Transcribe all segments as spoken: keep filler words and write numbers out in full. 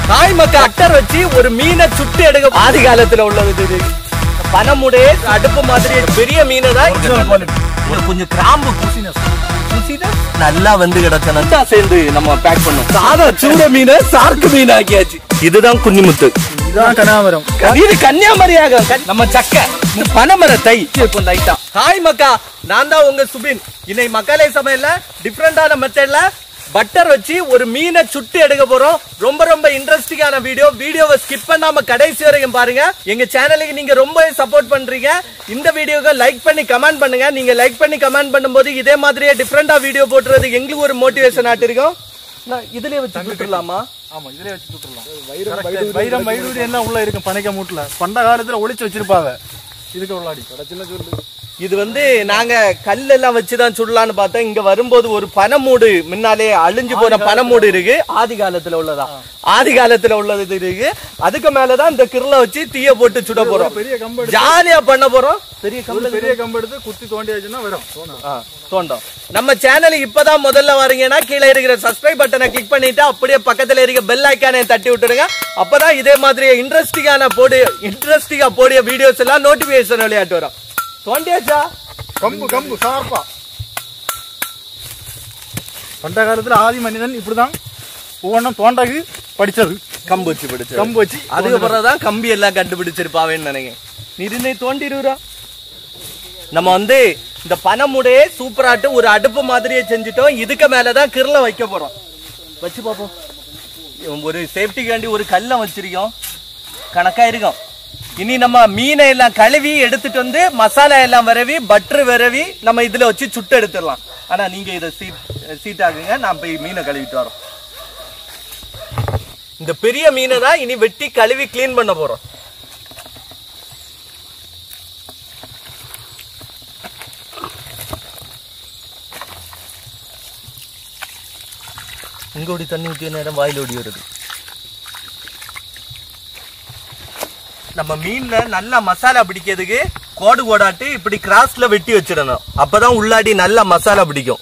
தாய் மக்கள் கட்டர் வச்சு ஒரு மீனை சுட்டு எடுக்க ஆதி காலத்துல உள்ளது இது. பனமுடைய அடுப்பு மாதிரி பெரிய மீனை தான் கொஞ்சம் கிராம்பு நல்லா வந்து கிடச்சா சேர்ந்து நம்ம பேக் பண்ணோம். சாதா சூட மீனை சார்க்கு மீன் ஆக்கியாச்சு. இதுதான் குன்னிமுத்து, இதுதான் கன்னியாமரம். இது கன்னியாமரியாக நம்ம சக்க பனமர தை லைட்டா. ஹாய் மக்கா, நான் தான் உங்க சுபின். இன்னைக்கு மக்காலே சமையல்ல டிஃபரெண்டான மெத்தட்ல பட்டர் வச்சு ஒரு மீனை சுட்டு எடுக்க போறோம். ரொம்ப ரொம்ப இன்ட்ரெஸ்டிங்கான வீடியோ. வீடியோவை ஸ்கிப் பண்ணாம கடைசி வரைக்கும் பாருங்க. எங்க சேனலுக்கு நீங்க ரொம்ப சப்போர்ட் பண்றீங்க. இந்த வீடியோக்கு லைக் பண்ணி கமெண்ட் பண்ணுங்க. நீங்க லைக் பண்ணி கமெண்ட் பண்ணும்போது இதே மாதிரியே டிஃபரெண்டா வீடியோ போட்டுறது எங்களுக்கு ஒரு மோட்டிவேஷன் ஆட்டு இருக்கும். இதுலயே வச்சு சுட்டுலாமா? ஆமா, இதுலயே வச்சு சுட்டுலாம். வைரம் வைரூடி எல்லாம் உள்ள இருக்கும் பனைக்க மூட்டுல. பண்ட காலத்துல ஒளிச்சு வச்சிருப்பாங்க. இதுக்கு உள்ளாடி சின்ன சொல்லு. இது வந்து நாங்க கல்லெல்லாம் வச்சுதான் சுடலான்னு பார்த்தோம். இங்க வரும்போது ஒரு பனமூடு முன்னாலே அழிஞ்சு போன பனமூடு இருக்கு. ஆதி காலத்துல உள்ளதா ஆதி காலத்துல உள்ளது இருக்கு. அதுக்கு மேலதான் இந்த கிருளை வச்சு தீய போட்டு சுட போறோம். பெரிய கம்பு ஜாலியா பண்ண போறோம். பெரிய கம்பு பெரிய கம்பு எடுத்து குத்தி தோண்டியாச்சுன்னா வரும் தோண்டும். நம்ம சேனலுக்கு இப்பதான் முதல்ல வரீங்கன்னா கீழே இருக்கிற சப்ஸ்கிரைப் பட்டனை கிளிக் பண்ணிட்டு அப்படியே பக்கத்துல இருக்க பெல் ஐக்கானை தட்டி விட்டுருங்க. அப்பதான் இதே மாதிரி இன்ட்ரெஸ்டிங்கான போடிய இன்ட்ரெஸ்டிங்கா போடிய வீடியோஸ் எல்லாம் நோட்டிபிகேஷன் விளையாட்டு வரும். தோண்டியாச்சா? கம்பு கம்பு சார்பா. பண்ட காலத்துல ஆதி மனிதன் இப்படிதான் ஒவ்வொன்றும் தோண்டகு படிச்சது. கம்பு வச்சு படிச்சு கம்பு வச்சு அதுக்கு பிறகுதான் கம்பி எல்லாம் கண்டுபிடிச்சிருப்பாவேன்னு நினைக்கிறேன். நிறுநை தோண்டிடுறா. நம்ம வந்து இந்த பனமுடைய சூப்பராட்டு ஒரு அடுப்பு மாதிரியே செஞ்சுட்டோம். இதுக்கு மேலதான் கிருளை வைக்க போறோம். வச்சு பாப்போம். ஒரு சேஃப்டிக்காண்டி ஒரு கல்லை வச்சிருக்கோம். கணக்கா இருக்கும். இனி நம்ம மீனை எல்லாம் கழுவி எடுத்துட்டு வந்து மசாலா எல்லாம் விரவி பட்டர் விரவி நம்ம இதுல வச்சு சுட்டு எடுத்துடலாம். ஆனா நீங்க இதை சீட் சீட் ஆகுங்க. நான் போய் மீனை கழுவிட்டு வரோம். இந்த பெரிய மீனை தான் இனி வெட்டி கழுவி கிளீன் பண்ண போறோம். இங்க ஓடி தண்ணி ஊற்றிய நேரம் வாயில் ஓடி வருது. நம்ம மீன்ல நல்லா மசாலா பிடிக்கிறதுக்கு கோடு கோடாட்டு இப்படி கிராஸ்ல வெட்டி வச்சிடணும். அப்பதான் உள்ளாடி நல்லா மசாலா பிடிக்கும்.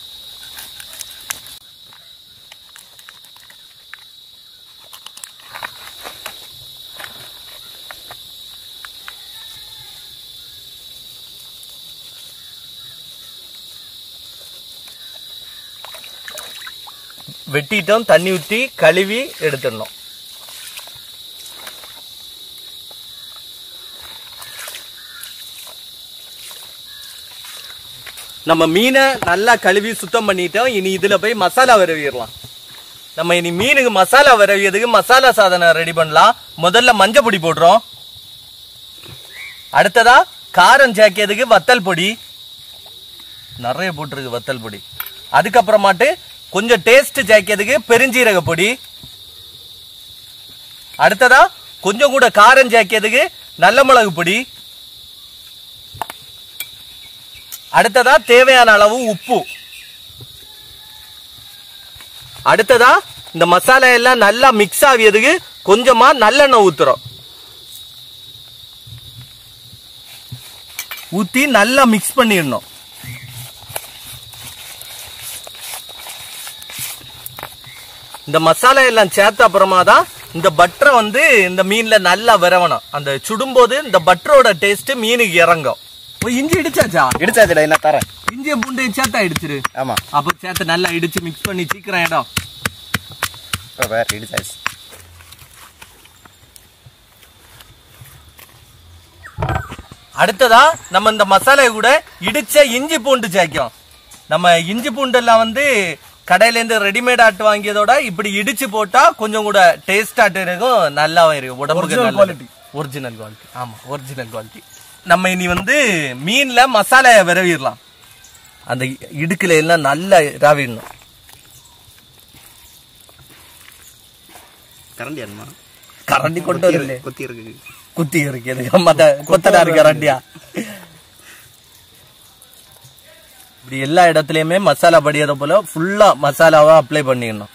வெட்டிட்டோம். தண்ணி ஊற்றி கழுவி எடுத்துடணும். நம்ம மீனை நல்லா கழுவி சுத்தம் பண்ணிட்டோம். இனி இதுல போய் மசாலா விரவிடலாம். நம்ம இனி மீனுக்கு மசாலா விரவியதுக்கு மசாலா சாதனம் ரெடி பண்ணலாம். முதல்ல மஞ்சள் பொடி போடுறோம். அடுத்ததா காரம் சேர்க்கிறதுக்கு வத்தல் பொடி நிறைய போட்டிருக்கு. வத்தல் பொடி. அதுக்கப்புறமாட்டு கொஞ்சம் டேஸ்ட் சேர்க்கிறதுக்கு பெருஞ்சீரக பொடி. அடுத்ததா கொஞ்சம் கூட காரம் சேர்க்கிறதுக்கு நல்ல மிளகு பொடி. அடுத்ததா தேவையான அளவு உப்பு. அடுத்ததா இந்த மசாலா எல்லாம் நல்லா மிக்ஸ் ஆகியதுக்கு கொஞ்சமா நல்லெண்ணெய் ஊத்துறோம். ஊத்தி நல்லா மிக்ஸ் பண்ணிடணும். இந்த மசாலா எல்லாம் சேர்த்த அப்புறமா தான் இந்த பட்டரை வந்து இந்த மீன்ல நல்லா விரவணும். அந்த சுடும்போது இந்த பட்டரோட டேஸ்ட் மீனுக்கு இறங்கும். இஞ்சி இடிச்சாச்சா? இடிச்சாச்சுடா. என்ன தரேன். இஞ்சியை பூண்டு சேர்த்தா இடிச்சிரு. ஆமா, அப்ப சேர்த்து நல்லா இடிச்சு மிக்ஸ் பண்ணி சீக்கிரம் இடம். அடுத்ததா நம்ம இந்த மசாலா கூட இடிச்ச இஞ்சி பூண்டு சேர்க்கும். நம்ம இஞ்சி பூண்டு எல்லாம் வந்து கடையில இருந்து ரெடிமேட் ஆட்டு வாங்கியதோட இப்படி இடிச்சு போட்டா கொஞ்சம் கூட டேஸ்ட் ஆட்டு இருக்கும். நல்லாவும் இருக்கும். உடம்புக்கு குவாலிட்டி. Original quality. ஆமா, ஒரிஜினல் குவாலிட்டி. நம்ம இனி வந்து மீன்ல மசாலா விரவிடலாம். அந்த இடுக்குல எல்லாம் நல்லா ராவிடணும். கரண்டி அண்ணா கரண்டி கொண்டு வரல. குத்தி இருக்கு. குத்தி இருக்கு. மத்த கொத்தனாரு கரண்டியா? இப்படி எல்லா இடத்துலயுமே மசாலா படியாத போல ஃபுல்லா மசாலாவா அப்ளை பண்ணிடணும்.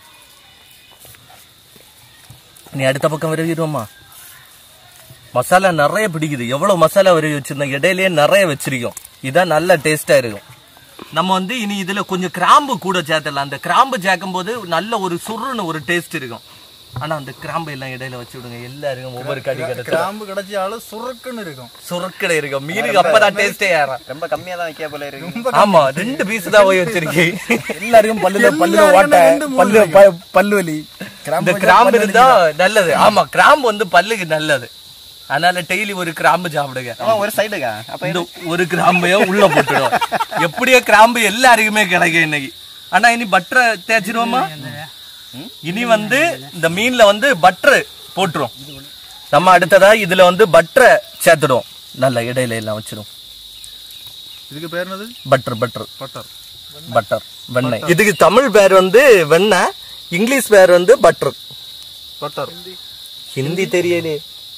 நீ அடுத்த பக்கம் விரவிடுவோமா? மசாலா நிறைய பிடிக்குது. எவ்வளவு மசாலா விரவி வச்சிருந்தோம். இடையிலேயே நிறைய வச்சிருக்கோம். இதான் நல்ல டேஸ்டா இருக்கும். நம்ம வந்து இனி இதுல கொஞ்சம் கிராம்பு கூட சேர்த்தலாம். அந்த கிராம்பு சேர்க்கும் போது நல்ல ஒரு சுருன்னு ஒரு டேஸ்ட் இருக்கும். ஆனா அந்த கிராம்பு எல்லாம் இடையில வச்சு விடுங்க, எல்லாருக்கும் ஒவ்வொரு கடி கிடைக்கும். கிராம்பு கிடைச்சாலும் சுருக்குன்னு இருக்கும், சுருக்கடை இருக்கும். மீனுக்கு அப்பதான் டேஸ்டே ஏறும். ரொம்ப கம்மியா தான் வைக்க போல இருக்கு. ஆமா, ரெண்டு பீஸ் தான் போய் வச்சிருக்கேன். எல்லாருக்கும் பல்லுல பல்லுல ஓட்ட, பல்லு பல்லு வலி. இந்த கிராம்பு இருந்தா நல்லது. ஆமா, கிராம்பு வந்து பல்லுக்கு நல்லது. அதனால டெய்லி ஒரு கிராம்பு சாப்பிடுங்க. ஒரு சைடுங்க இந்த ஒரு கிராம்பையோ உள்ள போட்டுடும். எப்படியோ கிராம்பு எல்லாருக்குமே கிடைக்கும் இன்னைக்கு. ஆனா இனி பட்டரை தேய்ச்சிருவோமா? இனி வந்து இந்த மீன்ல வந்து பட்டர் போட்டுரும். நம்ம அடுத்ததா இதுல வந்து பட்டரை சேர்த்துடுவோம். நல்ல இடையில எல்லாம் வச்சிடும். இதுக்கு பேர் என்னது? பட்டர். பட்டர் பட்டர் பட்டர் வெண்ணெய். இதுக்கு தமிழ் பேர் வந்து வெண்ணெய், இங்கிலீஷ் பேர் வந்து பட்டர். பட்டர் ஹிந்தி தெரியலே.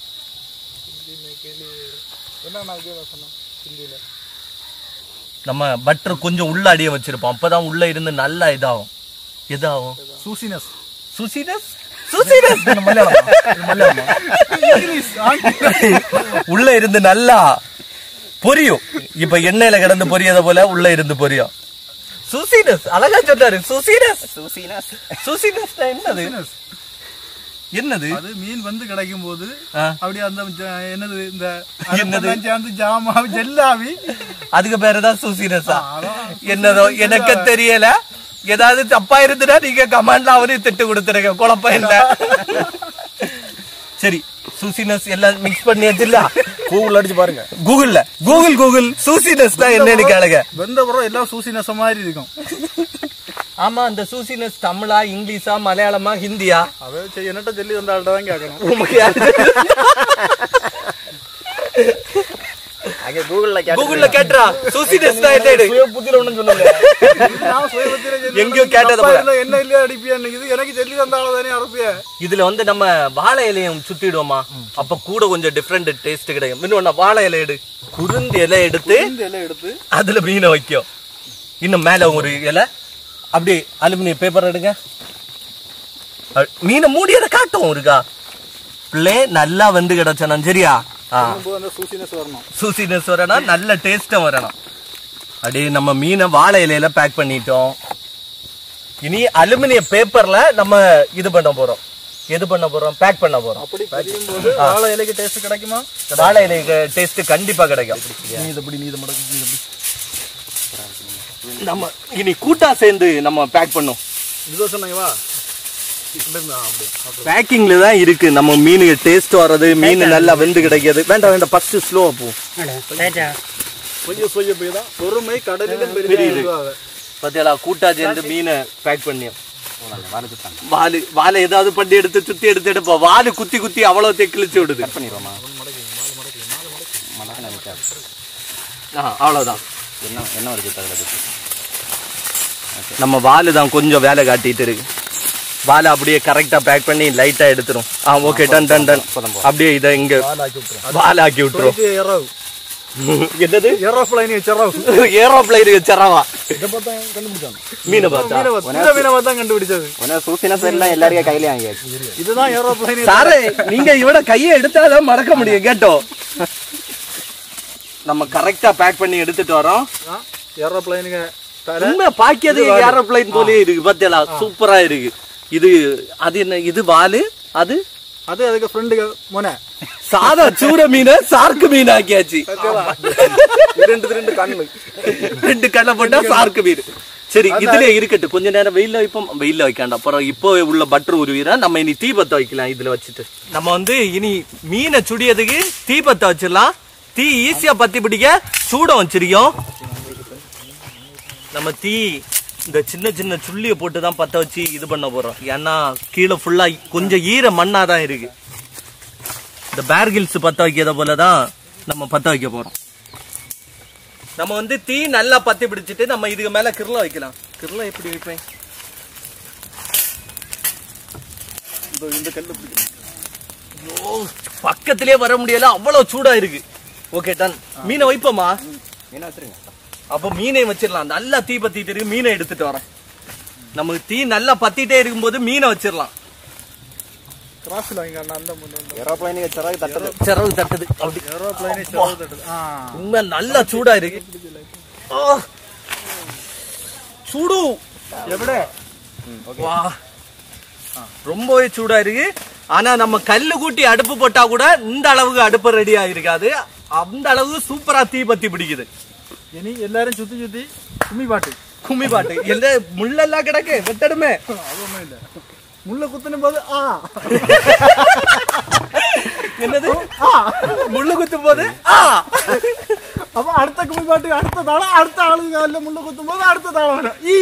நம்ம பட்டர் கொஞ்சம் உள்ள அடிய வச்சிருப்போம், அப்பதான் உள்ள இருந்து நல்லா இதாகும். இதாகும் சூசினஸ். சுசினஸ் சுசினஸ் உள்ள இருந்து நல்லா பொரியும். இப்ப எண்ணெயில கிடந்து பொரியத போல உள்ள இருந்து பொரியும். சுசினஸ் அழகா சொன்னாரு. சுசினஸ் சூசினஸ் சுசினஸ் என்னது? என்னது? அது மீன் வந்து கிடைக்கும் போது ஆ. அப்படியே அந்த ஜ- என்னது இந்த என்னது? அரப்பெல்லாம் சேர்ந்து ஜாமாவி ஜெல்லாவி அதுக்கு பேருதான் சுசினஸா? என்னதோ எனக்கு தெரியல. ஏதாவது தப்பா இருந்துட்டா நீங்க கமெண்ட்ல அவரே திட்டு கொடுத்துருங்க, குழப்பம் இல்ல. சரி, சுசினஸ் எல்லாம் மிக்ஸ் பண்ணி வச்சிடல. கூகுள் அடிச்சு பாருங்க. கூகுள்ல கூகுள் கூகுள் சூசினஸ் தான் என்னன்னு கேளுங்க. வெந்த பிறகு எல்லாம் சூசினஸ் மாதிரி இருக்கும். ஆமா, அந்த சூசினஸ் தமிழா, இங்கிலீஷா, மலையாளமா, ஹிந்தியா? அதை செய்ய என்னட்ட சொல்லி வந்த ஆள்கிட்ட தான் கேட்கணும். உமக்கு யாரு? அங்க கூகுள்ல கூகுள்ல கேட்டா சூசினஸ் தான் என்னது? புத்திர ஒண்ணும் சொல்லல. நான் சுயபத்தியில சொல்லி எங்கேயோ வந்தது கேட்டது தப்பா போல. இருந்தா என்ன இல்லையா அடிப்பியா இது எனக்கு சொல்லி வந்த ஆளு தானே அரப்பியா. இதுல வந்து நம்ம வாழை இலையும் சுத்திடுவோமா, அப்ப கூட கொஞ்சம் டிஃப்ரெண்ட் டேஸ்ட் கிடைக்கும். இன்னொன்னு வாழை இலை எடு, குருந்தி இலை எடுத்து இந்த இலை எடுத்து அதுல மீனை வைக்கும். இன்னும் மேல ஒரு இலை அப்படியே அலுமினியம் பேப்பர் எடுங்க, அ- மீனை மூடியதை காட்டும் இருக்கா. பிள்ளை நல்லா வந்து கிடைச்சணும். சரியா? அந்த சூசினஸ் வரணும். சூசினஸ் வரணும், நல்ல டேஸ்டும் வரணும். அப்படியே நம்ம மீனை வாழை இலையில பேக் பண்ணிட்டோம். இனி அலுமினிய பேப்பர்ல நம்ம இது பண்ண போறோம். எது பண்ண போறோம்? பேக் பண்ண போறோம். அப்படி பதியும் போது வாழை இலைக்கு டேஸ்ட் கிடைக்குமா? வாழை இலைக்கு டேஸ்ட் கண்டிப்பா கிடைக்கும். நீ இத படி, நீ இத மடக்கு, நீ இத படி. நம்ம இனி கூட்டா சேர்ந்து நம்ம பேக் பண்ணோம். இதுதான் சொன்னீங்க வா. பேக்கிங்ல தான் இருக்கு நம்ம மீனுக்கு டேஸ்ட் வர்றது, மீன் நல்லா வெந்து கிடைக்கிறது. வேண்டாம் வேண்டாம், ஃபர்ஸ்ட் ஸ்லோவா போ. கொஞ்சம் சொய்ய போய் தான் பொறுமை கடலிலும் பெரியது. பெரிய. பாத்தியாளா, கூட்டா சேர்ந்து மீனை பேக் பண்ணியும். வாலு வாழை ஏதாவது பண்ணி எடுத்து சுத்தி எடுத்து எடுப்போம். வாலு குத்தி குத்தி அவ்வளவு கிழிச்சு விடுது. பண்ணிடுவோமா? அவ்வளவுதான். என்ன என்ன வருது தகவல்? நம்ம வாலு தான் கொஞ்சம் வேலை காட்டிட்டு இருக்கு. வாலை அப்படியே கரெக்டா பேக் பண்ணி லைட்டா எடுத்துரும். ஆ ஓகே, டன் டன் டன். அப்படியே இதை இங்க வால் ஆக்கி விட்டுரும். ஏரோவ் என்னது? ஏரோப்ளைன் ஏரோவ் ஏரோப்ளைன் வச்சறவா இத பார்த்தா கண்டுபிடிச்சாங்க. மீனை பார்த்தா இந்த மீனை பார்த்தா கண்டுபிடிச்சது. உன சூசினஸ் எல்லாம் எல்லாரையும் கையில வாங்கியாச்சு. இதுதான் ஏரோப்ளைன். சாரே, நீங்க இவட கையை எடுத்தாதான் மறக்க முடியும். கேட்டோ, நம்ம கரெக்டா பேக் பண்ணி எடுத்துட்டு வரோம். ஏரோப்ளைனுங்க உண்மை பாக்கியது ஏரோப்ளைன் போலயே இருக்கு. பாத்தியா, சூப்பரா இருக்கு. இது அது என்ன? இது வாலு, அது அது அதுக்கு ஃப்ரெண்டுக்கு மோனே சாதா சூர மீன் சார்க்கு மீன் ஆக்கியாச்சு. ரெண்டு ரெண்டு கண்ணு ரெண்டு கண்ணை போட்டா சார்க்கு மீன். சரி, இதுல இருக்கட்டும். கொஞ்ச நேரம் வெயில்ல வைப்போம். வெயில்ல வைக்காண்டா, அப்புறம் இப்போ உள்ள பட்டர் உருவிரா. நம்ம இனி தீபத்தை வைக்கலாம். இதுல வச்சுட்டு நம்ம வந்து இனி மீனை சுடியதுக்கு தீபத்தை வச்சிடலாம். தீ ஈஸியா பத்தி பிடிக்க சூடம் வச்சிருக்கோம். நம்ம தீ இந்த சின்ன சின்ன சுள்ளிய போட்டுதான் பத்த வச்சு இது பண்ண போறோம். ஏன்னா கீழே ஃபுல்லா கொஞ்சம் ஈர மண்ணாதான் இருக்கு. இந்த பேர்கில்ஸ் பத்த வைக்கிறத போலதான் நம்ம பத்த வைக்க போறோம். நம்ம வந்து தீ நல்லா பத்தி பிடிச்சிட்டு நம்ம இதுக்கு மேல கிருள வைக்கலாம். கிருள எப்படி வைப்பேன்? இந்த கல்லு ஐயோ, பக்கத்திலே வர முடியல, அவ்வளவு சூடா இருக்கு. Okay done. மீனை வைப்போமா? மீனை வச்சிருங்க. அப்ப மீனை வச்சிடலாம். நல்லா தீ பத்திட்டு இருக்கு. மீனை எடுத்துட்டு வரேன். நமக்கு தீ நல்லா பத்திட்டே இருக்கும்போது மீனை வச்சிடலாம். கிராஸ்ல வாங்க அந்த முன்ன ஏரோப்ளைனுக்கு சிறகு தட்டது. சிறகு தட்டுது. அப்படி ஏரோப்ளைனே சிறகு தட்டுது. ஆ உண்மை நல்லா சூடா இருக்கு. ஆ, சூடு எവിടെ? வா, ரொம்பவே சூடா இருக்கு. ஆனா நம்ம கல்லு கூட்டி அடுப்பு போட்டா கூட இந்த அளவுக்கு அடுப்பு ரெடியா இருக்காது. அந்த அளவுக்கு சூப்பரா தீ பத்தி பிடிக்குது. இனி எல்லாரும் சுத்தி சுத்தி கும்மி பாட்டு கும்மி பாட்டு எல்ல முள்ளெல்லாம் கிடக்கு வெட்டடுமே. அதுவுமே இல்ல, முள்ள குத்துனும் போது ஆ என்னது முள்ளு குத்தும் போது ஆ அப்ப அடுத்த கும்மி பாட்டுக்கு அடுத்த தாளம், அடுத்த ஆளுங்க காலில் முள்ள குத்தும் போது அடுத்த தாளம் வரும். ஈ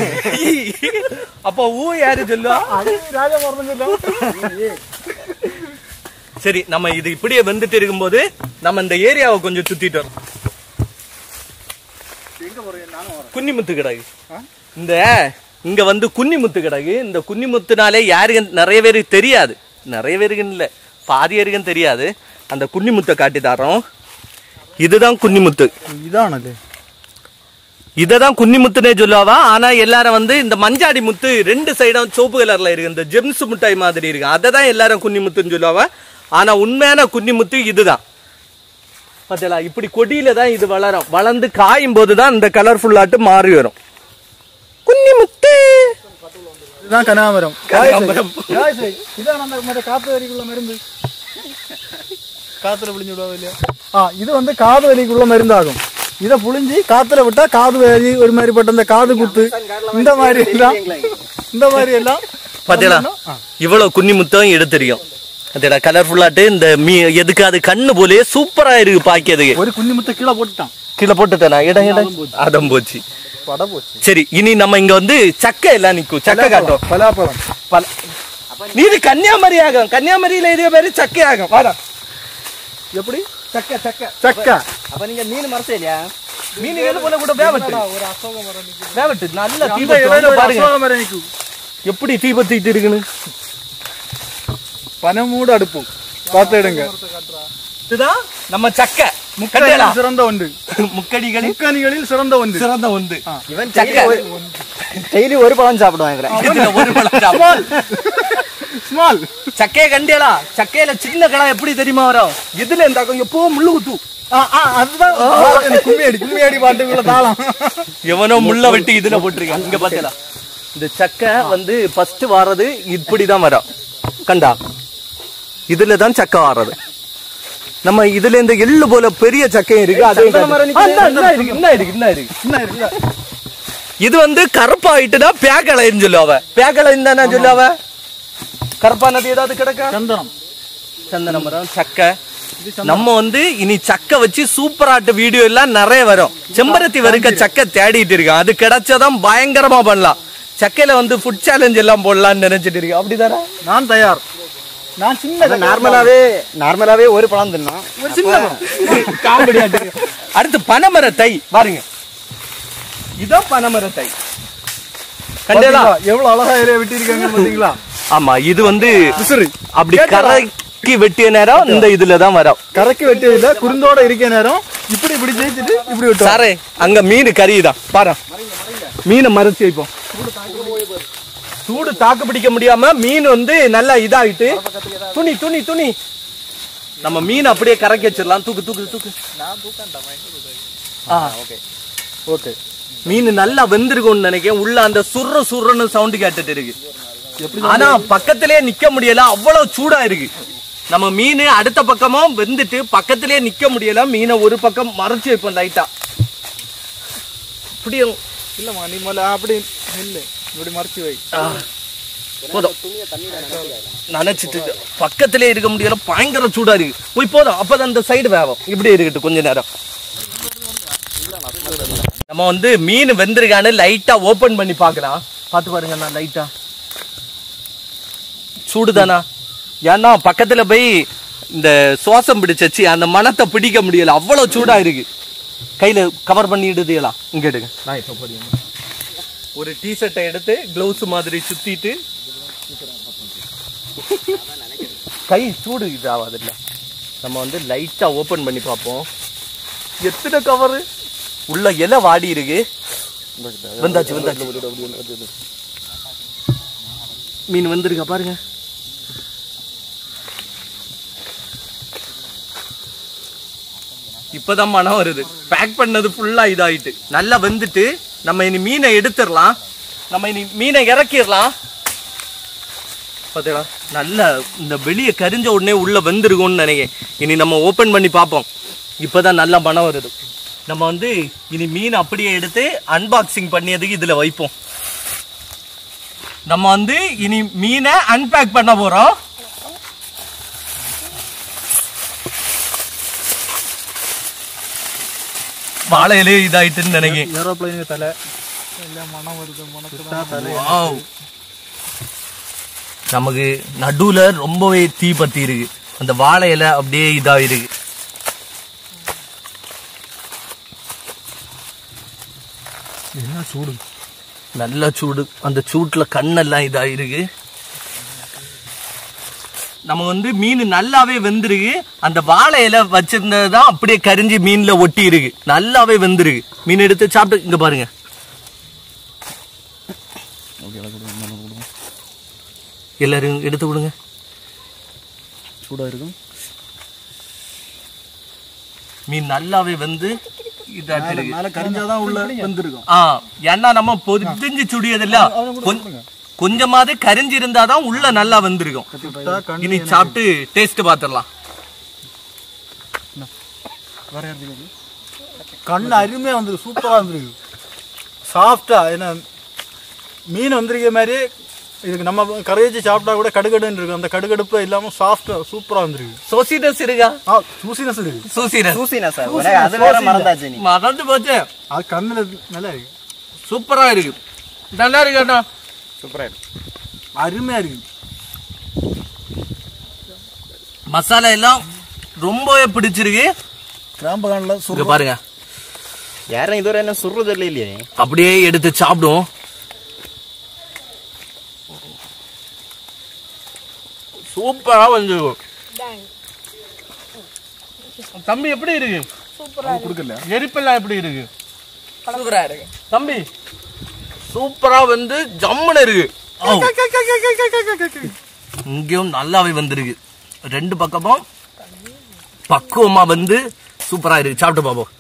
அப்ப ஊ யாரு சொல்லுவா? அது ராஜா மரணம் சொல்லுவோம். சரி, நம்ம இது இப்படியே வந்துட்டு இருக்கும்போது நம்ம இந்த ஏரியாவை கொஞ்சம் சுத்திட்டு வரோம். குன்னிமுத்து கிடக்கு. இந்த இங்க வந்து குன்னிமுத்து கிடக்கு. இந்த குன்னிமுத்துனாலே யாருக்கு நிறைய பேருக்கு தெரியாது, நிறைய பேருக்கு இல்ல பாதி பேருக்கும் தெரியாது. அந்த குன்னிமுத்தை காட்டி தரோம். இதுதான் குன்னிமுத்து. இதானது, இததான் குன்னிமுத்துனே சொல்லுவா. ஆனா எல்லாரும் வந்து இந்த மஞ்சாடி முத்து ரெண்டு சைடும் சோப்பு கலர்ல இருக்கு, இந்த ஜெம்ஸ் முட்டாய் மாதிரி இருக்கு, அதை தான் எல்லாரும் குன்னிமுத்துன்னு சொல்லுவா. ஆனா உண்மையான குன்னிமுத்து இதுதான். பார்த்தீங்களா, இப்படி கொடியில தான் இது வளரும். வளர்ந்து காயும் போதுதான் இந்த கலர்ஃபுல்லாட்டு மாறி வரும். குன்னிமுத்து இதுதான் கனகாமரம். கனகாமரம். இதான் அந்த மாதிரி காத்து வலிக்குள்ள மருந்து, காத்துல புளிஞ்சு விடுவா இல்லையா? ஆ, இது வந்து காது வலிக்குள்ள மருந்தாகும். இதை புளிஞ்சு காத்துல விட்டா காது வலி ஒரு மாதிரி பட்ட இந்த காது குத்து இந்த மாதிரி எல்லாம் இந்த மாதிரி எல்லாம் பாத்தீங்களா, இவ்வளவு குன்னிமுத்தம் எடுத்துரியும். அதோட கலர்ஃபுல்லாட்டு இந்த மீ எதுக்கு அது கண்ணு போலே சூப்பரா இருக்கு பாக்கிறதுக்கு. ஒரு குன்னிமுத்த கீழே போட்டுட்டான், கீழே போட்டுட்டேனா இடம் இடம் அதம் போச்சு, பட போச்சு. சரி, இனி நம்ம இங்க வந்து சக்கை எல்லாம் நிக்கும். சக்கை காட்டும். பலாப்பழம். பல நீ இது கன்னியாகுமரி ஆகும். கன்னியாகுமரியில இதே பேரு சக்கை ஆகும். வாடா, எப்படி சக்கை சக்கை சக்கை. அப்ப நீங்க மீன் மரசே இல்லையா? மீன் எது போல கூட வேவட்டு ஒரு அசோக மரம் நிக்குது. வேவட்டு நல்ல அந்த தீபத்து இடையில ஒரு பாருங்க அசோக மரம் நிக்குது. எப்படி தீபத்திட்டு இருக்குன்னு. பனமூடு அடுப்பு பார்த்துடுங்க. இதுதான் நம்ம சக்கை. முக்கணிகளில் சிறந்த ஒன்று. முக்கடிகளில் முக்கணிகளில் சிறந்த ஒன்று. சிறந்த ஒன்று. இவன் சக்கை டெய்லி ஒரு பழம் சாப்பிடுவாங்க. இதுல ஒரு பழம் ஸ்மால் சக்கைய கண்டியலா. சக்கையில சின்ன கடை எப்படி தெரியுமா வரும்? இதுல இந்த எப்போ முள்ளு குத்து. அதுதான் கும்மியடி கும்மியடி பாட்டுக்குள்ள தாளம். எவனோ முள்ள வெட்டி இதுல போட்டிருக்கான். இங்க பாத்தீங்களா, இந்த சக்கை வந்து ஃபர்ஸ்ட் வாரது இப்படிதான் வரும். கண்டா, இதுலதான் சக்கை வாரது. நம்ம இதுல இந்த எள்ளு போல பெரிய சக்கையும் இருக்கு. அது இது வந்து கருப்பாயிட்டுனா பேக்கலைன்னு சொல்லுவா. பேக்கலைன்னு தானே சொல்லுவா. கருப்பானது ஏதாவது கிடக்கா? சந்தனம். சந்தன மரம், சக்கை. நம்ம வந்து இனி சக்கை வச்சு சூப்பராட்டு வீடியோ எல்லாம் நிறைய வரும். செம்பருத்தி வரைக்க சக்கை தேடிட்டு இருக்கேன். அது கிடைச்சாதான் பயங்கரமா பண்ணலாம். சக்கையில வந்து ஃபுட் சேலஞ்ச் எல்லாம் போடலாம்னு நினைச்சிட்டு இருக்கேன். அப்படிதானே? நான் தயார். நான் சின்ன நார்மலாவே நார்மலாவே ஒரு பழம் தின்னோம். ஒரு சின்ன காமெடியா இருக்கு. அடுத்து பனைமர தை பாருங்க. இதான் பனைமர தை. கண்டேலா எவ்வளவு அழகா இலைய வெட்டி இருக்காங்க பாத்தீங்களா? ஆமா, இது வந்து விசிறி. அப்படி கரைக்கு வெட்டிய நேரம் இந்த இதுலதான் வரும். கரைக்கு வெட்டிய இல்ல, குருந்தோட இருக்க நேரம் இப்படி இப்படி ஜெயிச்சுட்டு இப்படி விட்டு சாரே அங்க மீன் கறிதான் பாரு. மீனை மறைச்சு வைப்போம். சூடு தாக்கு பிடிக்க முடியாம மீன் வந்து நல்லா இதாயிட்டு துணி துணி துணி நம்ம மீன் அப்படியே கரைக்க வச்சிடலாம். தூக்கு தூக்கு தூக்கு. ஓகே. மீன் நல்லா வெந்திருக்கும்னு நினைக்கிறேன். உள்ள அந்த சுர்ற சுர்றன்னு சவுண்ட் கேட்டுட்டு இருக்கு. ஆனா பக்கத்திலே நிக்க முடியல, அவ்வளவு சூடா இருக்கு. நம்ம மீன் அடுத்த பக்கமும் வெந்துட்டு பக்கத்திலே நிக்க முடியல. மீனை ஒரு பக்கம் மறைச்சு வைப்போம் லைட்டா. அப்படியும் இல்லம்மா, நீ முதல்ல அப்படி இல்லை, இப்படி மறைச்சு வை. போதும், நினைச்சிட்டு பக்கத்திலே இருக்க முடியல, பயங்கர சூடா இருக்கு. போய் போதும். அப்பதான் அந்த சைடு வேகம் இப்படி இருக்கட்டும் கொஞ்ச நேரம். நம்ம வந்து மீன் வெந்திருக்கான்னு லைட்டா ஓபன் பண்ணி பாக்கலாம். பாத்து பாருங்க, நான் லைட்டா சூடுதானா. ஏன்னா பக்கத்துல போய் இந்த சுவாசம் பிடிச்சி அந்த மனத்தை பிடிக்க முடியல, அவ்வளவு சூடா இருக்கு. கையில கவர் பண்ணிடுதேலாம். இங்க எடுங்க, நான் இப்ப போறேன். ஒரு டி ஷர்ட்டை எடுத்து கிளவுஸ் மாதிரி சுத்திட்டு கை சூடு இது ஆகாது இல்ல. நம்ம வந்து லைட்டா ஓபன் பண்ணி பார்ப்போம். எத்தனை கவரு உள்ள இலை வாடி இருக்கு. வந்தாச்சு வந்தாச்சு. மீன் வந்திருக்கா பாருங்க. இப்பதான் மனம் வருது. பேக் பண்ணது ஃபுல்லா இதாயிட்டு நல்லா வெந்துட்டு நம்ம இனி மீனை எடுத்துடலாம். நம்ம இனி மீனை இறக்கிடலாம். பாத்தீங்களா நல்ல இந்த வெளியே கரிஞ்ச உடனே உள்ள வந்துருக்கும்னு நினைக்கிறேன். இனி நம்ம ஓபன் பண்ணி பார்ப்போம். இப்பதான் நல்லா மனம் வருது. நம்ம வந்து இனி மீன் அப்படியே எடுத்து அன்பாக்சிங் பண்ணியதுக்கு இதுல வைப்போம். நம்ம வந்து இனி மீனை அன்பேக் பண்ண போறோம். வாழையிலே இதாயிட்டுன்னு நினைக்கிறேன். ஏரோப்ளைன் தலை எல்லாம் மனம் வருது. மனக்கு வாவ். நமக்கு நடுவுல ரொம்பவே தீ பத்தி இருக்கு. அந்த வாழை இலை அப்படியே இதா இருக்கு. என்ன சூடு, நல்ல சூடு. அந்த சூட்டுல கண்ணெல்லாம் இதா இருக்கு. நம்ம வந்து மீன் நல்லாவே வெந்திருக்கு. அந்த வாழை இலை வச்சிருந்ததுதான் அப்படியே கரிஞ்சி மீன்ல ஒட்டி இருக்கு. நல்லாவே வெந்திருக்கு. மீன் எடுத்து சாப்பிட்டு இங்க பாருங்க. எல்லாரும் எடுத்து விடுங்க. சூடா இருக்கும். மீன் நல்லாவே வெந்து இதாட்டு இருக்கு. மேல கரிஞ்சாதான் உள்ள வெந்திருக்கும். ஆ ஏன்னா நம்ம பொதிஞ்சு சுடியது இல்ல, கொஞ்சமாவது கரிஞ்சு இருந்தாதான் உள்ள நல்லா வந்திருக்கும். இனி சாப்பிட்டு டேஸ்ட் பாத்திரலாம். கண்ணு அருமையா வந்துருக்கு. சூப்பரா வந்துருக்கு. சாஃப்டா. ஏன்னா மீன் வந்திருக்க மாதிரி இதுக்கு நம்ம கறி வச்சு சாப்பிட்டா கூட கடுகடுன்னு இருக்கு. அந்த கடுகடுப்பு இல்லாம சாஃப்டா சூப்பரா வந்துருக்கு. சோசினஸ் இருக்கா? சூசினஸ் இருக்கு. சூசினஸ் சூசினா சார் அது வேற மறந்தாச்சு. நீ மறந்து போச்சு. அது கண்ணுல நல்லா இருக்கு. சூப்பரா இருக்கு. நல்லா இருக்கு அண்ணா. சூப்பரா இருக்கு. அருமையா இருக்கு. மசாலா எல்லாம் ரொம்பவே பிடிச்சிருக்கு. கிராம்பு காணல. இங்க பாருங்க. யாரும் இதுவரை என்ன சுடுறது இல்லையே. அப்படியே எடுத்து சாப்பிடுவோம். சூப்பரா வந்துருக்கும். தம்பி எப்படி இருக்கு? சூப்பரா குடுக்கல. எரிப்பெல்லாம் எப்படி இருக்கு? சூப்பரா இருக்கு தம்பி. சூப்பரா வந்து ஜம்முன்னு இருக்கு. இங்கேயும் நல்லாவே வந்திருக்கு. ரெண்டு பக்கமும் பக்குவமா வந்து சூப்பரா இருக்கு. சாப்பிட்டு பாப்போம்.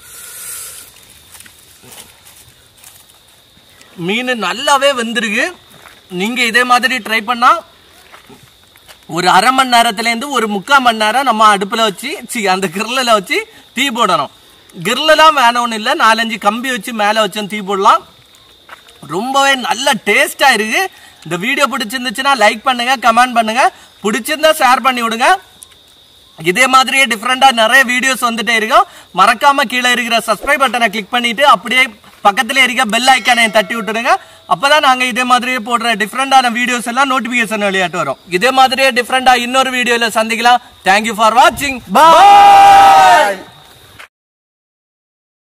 மீன் நல்லாவே வந்திருக்கு. நீங்க இதே மாதிரி ட்ரை பண்ணா ஒரு அரை மணி நேரத்துல இருந்து ஒரு முக்கால் மணி நேரம் நம்ம அடுப்புல வச்சு அந்த கிரில்ல வச்சு தீ போடணும். கிரில்லாம் வேணும்னு இல்லை, நாலஞ்சு கம்பி வச்சு மேல வச்சு தீ போடலாம். ரொம்பவே நல்ல டேஸ்டா இருக்கு. இந்த வீடியோ பிடிச்சிருந்துச்சுன்னா லைக் பண்ணுங்க, கமெண்ட் பண்ணுங்க, பிடிச்சிருந்தா ஷேர் பண்ணி விடுங்க. இதே மாதிரியே டிஃப்ரெண்டா நிறைய வீடியோஸ் வந்துட்டே இருக்கும். மறக்காம கீழே இருக்கிற சப்ஸ்கிரைப் பட்டனை கிளிக் பண்ணிட்டு அப்படியே பக்கத்துல இருக்க பெல் ஐக்கானை தட்டி விட்டுருங்க. அப்பதான் நாங்க இதே மாதிரியே போடுற டிஃப்ரெண்டான வீடியோஸ் எல்லாம் நோட்டிபிகேஷன் விளையாட்டு வரும். இதே மாதிரியே டிஃப்ரெண்டா இன்னொரு வீடியோல சந்திக்கலாம். தேங்க்யூ ஃபார் வாட்சிங். பாய்.